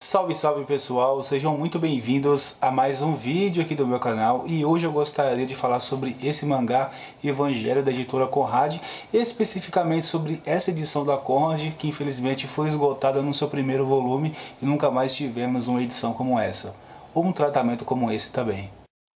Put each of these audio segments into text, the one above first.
Salve, salve pessoal, sejam muito bem-vindos a mais um vídeo aqui do meu canal e hoje eu gostaria de falar sobre esse mangá Evangelho da editora Conrad, especificamente sobre essa edição da Conrad que infelizmente foi esgotada no seu primeiro volume e nunca mais tivemos uma edição como essa, ou um tratamento como esse também.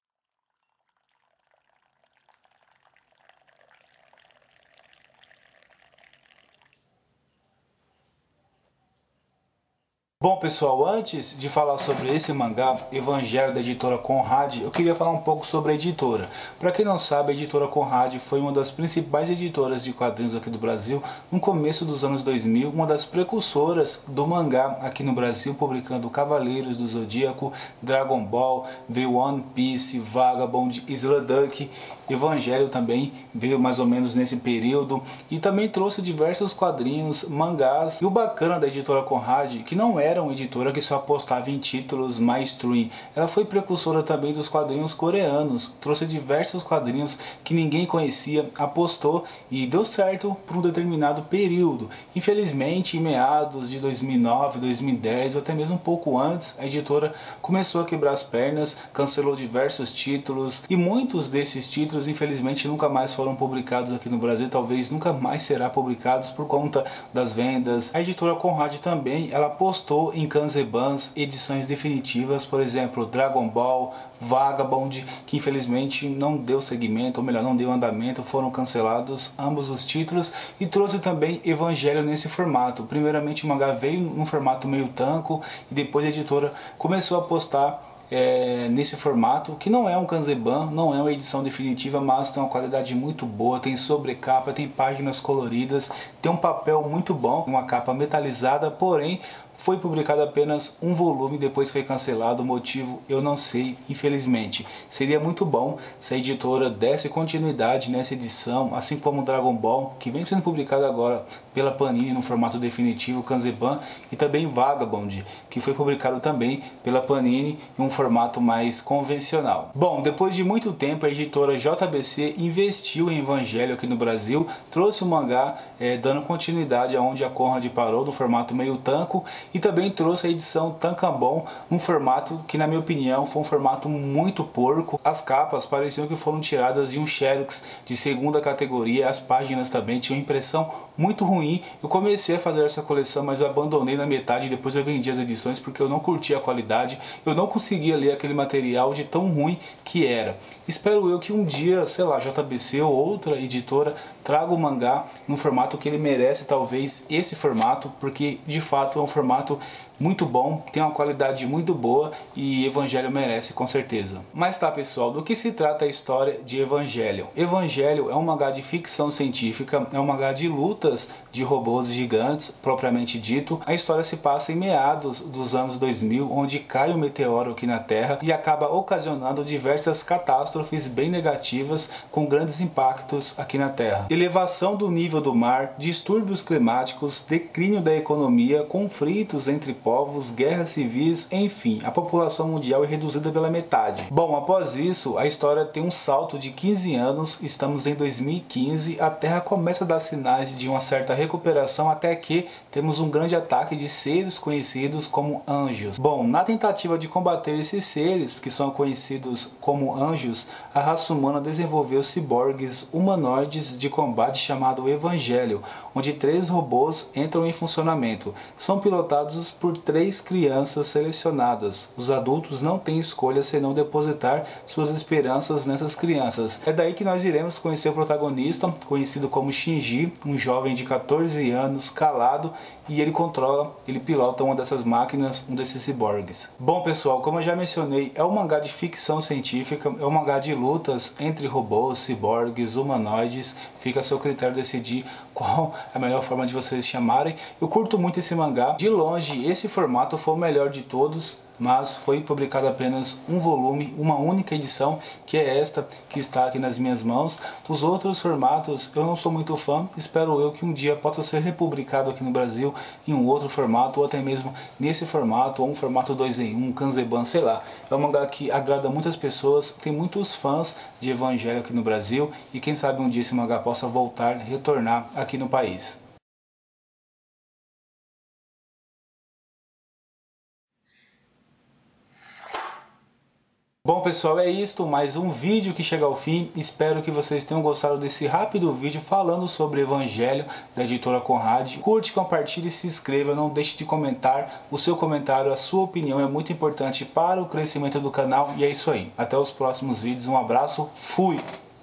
Bom pessoal, antes de falar sobre esse mangá, Evangelho da editora Conrad, eu queria falar um pouco sobre a editora. Para quem não sabe, a editora Conrad foi uma das principais editoras de quadrinhos aqui do Brasil no começo dos anos 2000, uma das precursoras do mangá aqui no Brasil, publicando Cavaleiros do Zodíaco, Dragon Ball, veio One Piece, Vagabond, Sludunk. Evangelho também veio mais ou menos nesse período e também trouxe diversos quadrinhos, mangás. E o bacana da editora Conrad, que não era uma editora que só apostava em títulos mainstream, ela foi precursora também dos quadrinhos coreanos, trouxe diversos quadrinhos que ninguém conhecia, apostou e deu certo por um determinado período. Infelizmente, em meados de 2009, 2010 ou até mesmo um pouco antes, a editora começou a quebrar as pernas, cancelou diversos títulos e muitos desses títulos infelizmente nunca mais foram publicados aqui no Brasil, talvez nunca mais será publicados por conta das vendas. A editora Conrad também, ela apostou em Kanzebans, edições definitivas, por exemplo, Dragon Ball, Vagabond, que infelizmente não deu seguimento, ou melhor, não deu andamento, foram cancelados ambos os títulos, e trouxe também Evangelho nesse formato. Primeiramente o mangá veio num formato meio tanco, e depois a editora começou a apostar nesse formato, que não é um Kanzeban, não é uma edição definitiva, mas tem uma qualidade muito boa, tem sobrecapa, tem páginas coloridas, tem um papel muito bom, uma capa metalizada, porém foi publicado apenas um volume, depois foi cancelado, o motivo eu não sei, infelizmente. Seria muito bom se a editora desse continuidade nessa edição, assim como o Dragon Ball, que vem sendo publicado agora pela Panini no formato definitivo, Kanzeban, e também Vagabond, que foi publicado também pela Panini em um formato mais convencional. Bom, depois de muito tempo a editora JBC investiu em Evangelho aqui no Brasil, trouxe o mangá dando continuidade aonde a Conrad parou, no formato meio tanco, e também trouxe a edição Tankabon, um formato que na minha opinião foi um formato muito porco. As capas pareciam que foram tiradas de um xerox de segunda categoria, as páginas também tinham impressão muito ruim. Eu comecei a fazer essa coleção, mas eu abandonei na metade, depois eu vendi as edições porque eu não curti a qualidade, eu não conseguia ler aquele material de tão ruim que era. Espero eu que um dia, sei lá, JBC ou outra editora traga o mangá no formato que ele merece, talvez esse formato, porque de fato é um formato muito bom, tem uma qualidade muito boa e Evangelho merece com certeza. Mas tá pessoal, do que se trata a história de Evangelho? Evangelho é um mangá de ficção científica, é um mangá de lutas de robôs gigantes, propriamente dito. A história se passa em meados dos anos 2000, onde cai um meteoro aqui na Terra e acaba ocasionando diversas catástrofes bem negativas, com grandes impactos aqui na Terra. Elevação do nível do mar, distúrbios climáticos, declínio da economia, conflitos entre povos, guerras civis, enfim, a população mundial é reduzida pela metade. Bom, após isso, a história tem um salto de 15 anos, estamos em 2015, a Terra começa a dar sinais de uma certa recuperação até que temos um grande ataque de seres conhecidos como anjos. Bom, na tentativa de combater esses seres, que são conhecidos como anjos, a raça humana desenvolveu ciborgues humanoides de combate chamado Evangelho, onde 3 robôs entram em funcionamento. São pilotados por 3 crianças selecionadas. Os adultos não têm escolha senão depositar suas esperanças nessas crianças. É daí que nós iremos conhecer o protagonista, conhecido como Shinji, um jovem de 14 anos, calado, e ele pilota uma dessas máquinas, um desses ciborgues. Bom pessoal, como eu já mencionei, é um mangá de ficção científica, é um mangá de lutas entre robôs, ciborgues, humanoides, fica a seu critério decidir qual a melhor forma de vocês chamarem. Eu curto muito esse mangá, de longe esse formato foi o melhor de todos, mas foi publicado apenas um volume, uma única edição, que é esta que está aqui nas minhas mãos. Os outros formatos eu não sou muito fã, espero eu que um dia possa ser republicado aqui no Brasil em um outro formato, ou até mesmo nesse formato, ou um formato 2 em 1, Kanzeban, sei lá. É um mangá que agrada muitas pessoas, tem muitos fãs de Evangelho aqui no Brasil, e quem sabe um dia esse mangá possa voltar, retornar aqui no país. pessoal, é isto, mais um vídeo que chega ao fim. Espero que vocês tenham gostado desse rápido vídeo falando sobre Evangelho da editora Conrad. Curte, compartilhe e se inscreva, não deixe de comentar. O seu comentário, a sua opinião é muito importante para o crescimento do canal. E é isso aí, até os próximos vídeos, um abraço, fui!